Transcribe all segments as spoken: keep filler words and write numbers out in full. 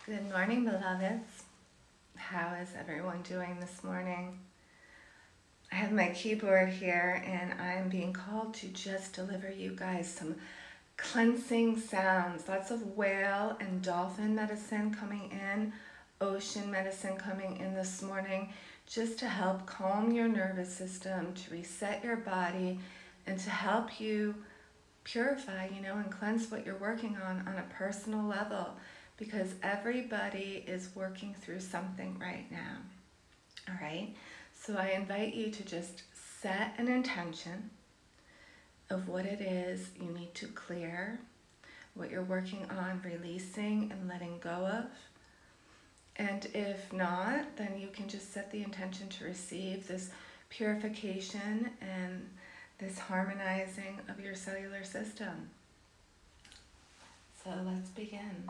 Good morning, beloveds. How is everyone doing this morning? I have my keyboard here and I'm being called to just deliver you guys some cleansing sounds. Lots of whale and dolphin medicine coming in, ocean medicine coming in this morning, just to help calm your nervous system, to reset your body, and to help you purify, you know, and cleanse what you're working on on a personal level. Because everybody is working through something right now. All right, so I invite you to just set an intention of what it is you need to clear, what you're working on releasing and letting go of. And if not, then you can just set the intention to receive this purification and this harmonizing of your cellular system. So let's begin.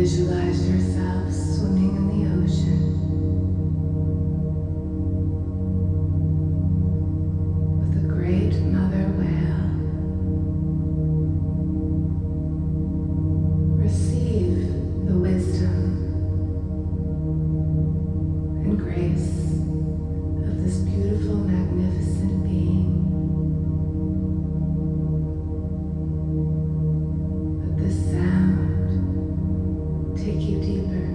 Visualize yourself swimming in the ocean with a great mother whale. Receive the wisdom and grace of this beautiful, magnificent being. Let this sound take you deeper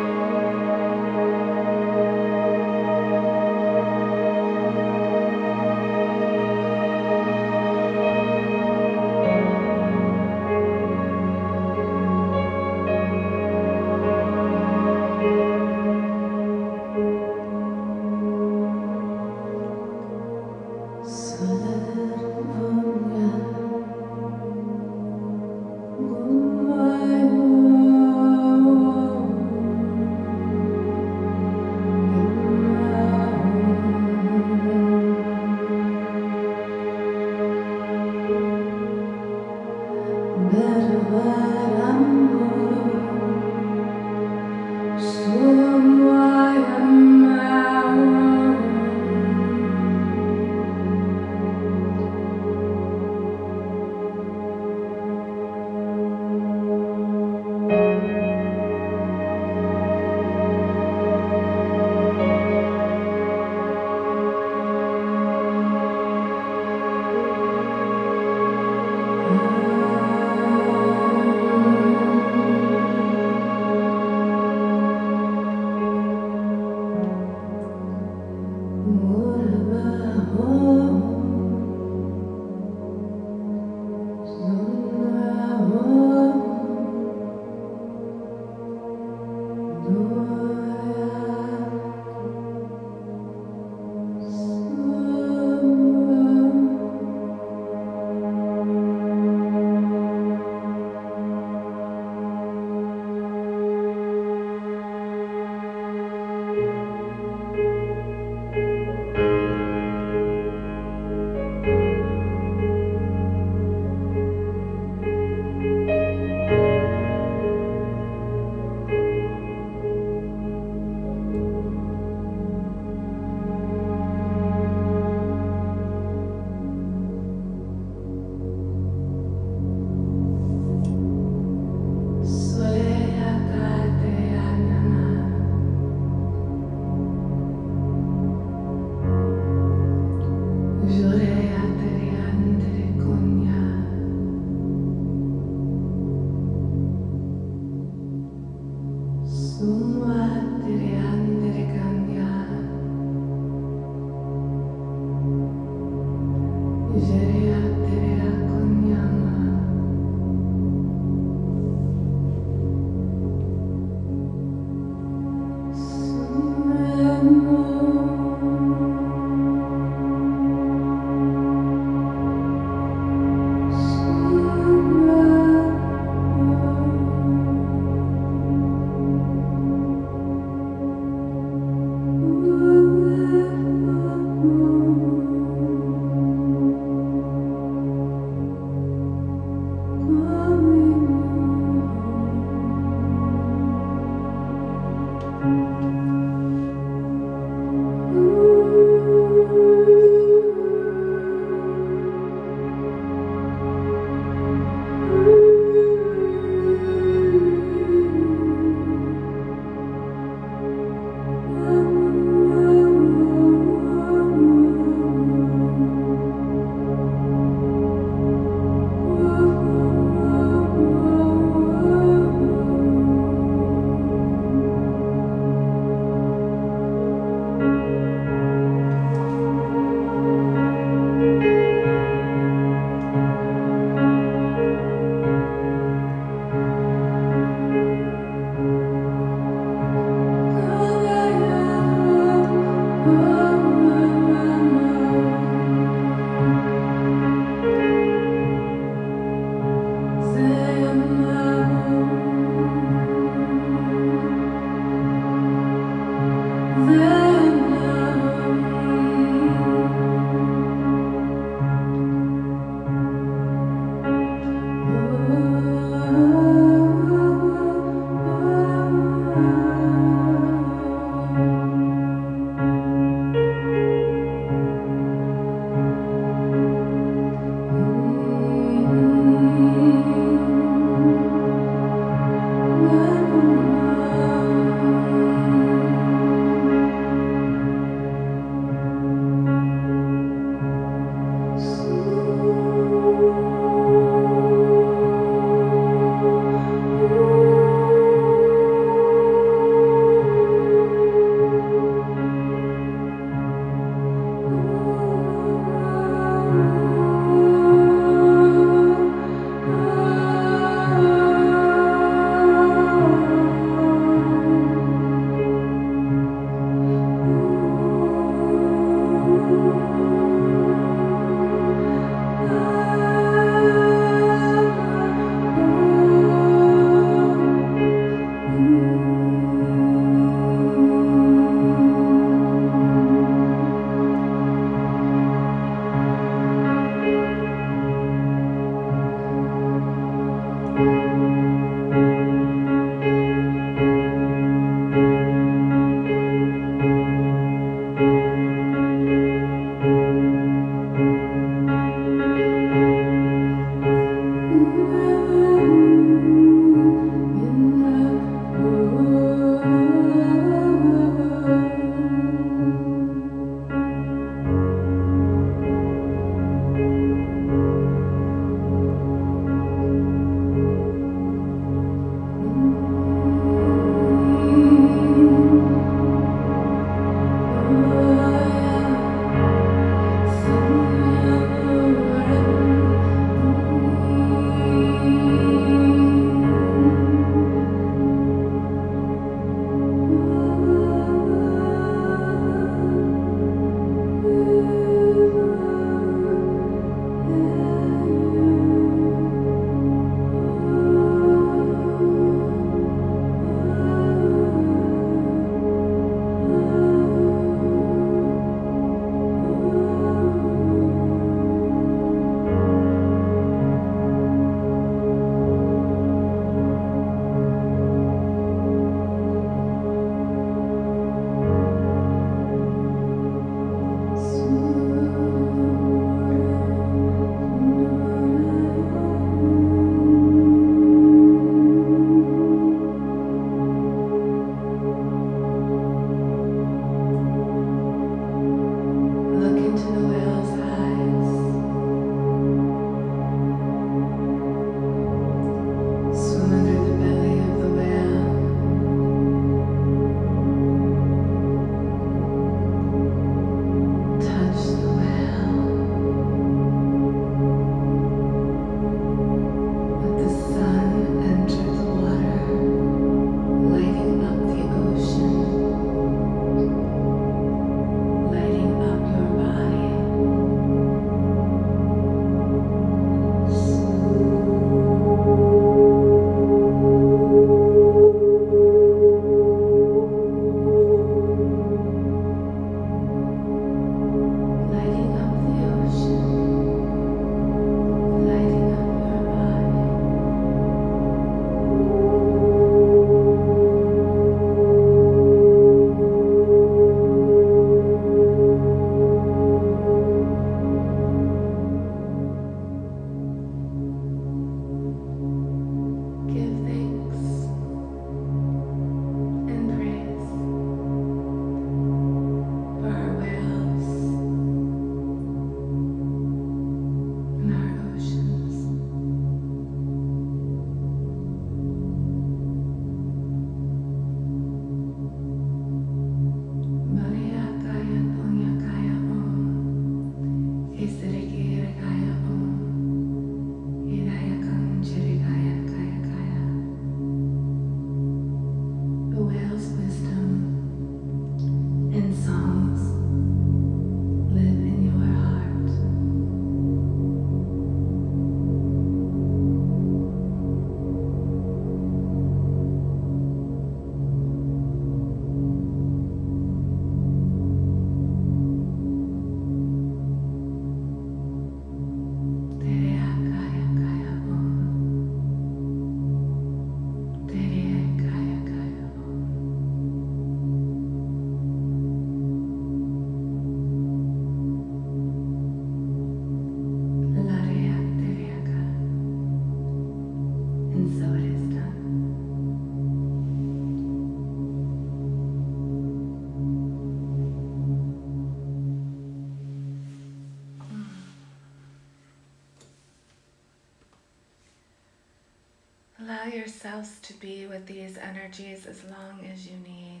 yourselves to be with these energies as long as you need.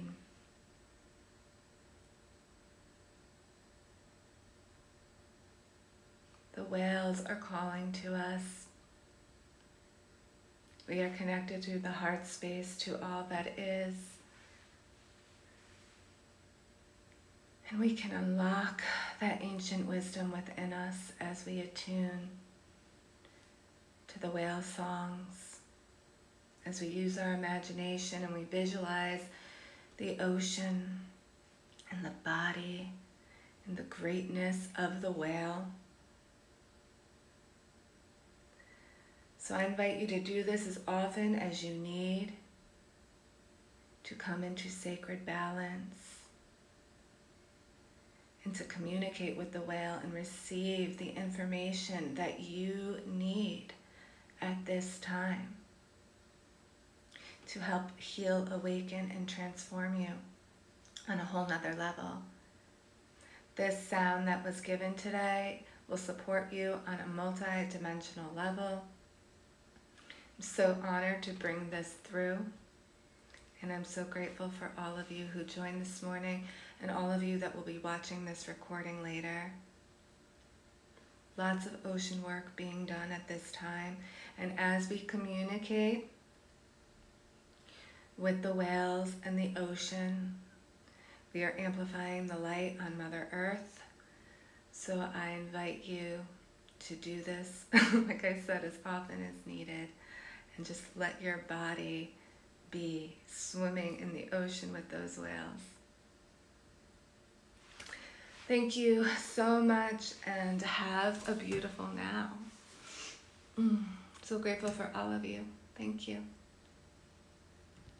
The whales are calling to us. We are connected to the heart space, to all that is. And we can unlock that ancient wisdom within us as we attune to the whale songs, as we use our imagination and we visualize the ocean and the body and the greatness of the whale. So I invite you to do this as often as you need to come into sacred balance and to communicate with the whale and receive the information that you need at this time to help heal, awaken, and transform you on a whole nother level. This sound that was given today will support you on a multi-dimensional level. I'm so honored to bring this through, and I'm so grateful for all of you who joined this morning and all of you that will be watching this recording later. Lots of ocean work being done at this time, and as we communicate with the whales and the ocean, we are amplifying the light on Mother Earth. So I invite you to do this, like I said, as often as needed, and just let your body be swimming in the ocean with those whales. Thank you so much, and have a beautiful now. Mm, so grateful for all of you. Thank you.